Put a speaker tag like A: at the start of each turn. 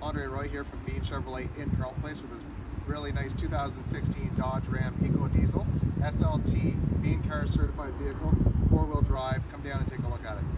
A: Andre Roy here from Bean Chevrolet in Carleton Place with this really nice 2016 Dodge Ram Eco Diesel SLT Bean Car certified vehicle, 4-wheel drive. Come down and take a look at it.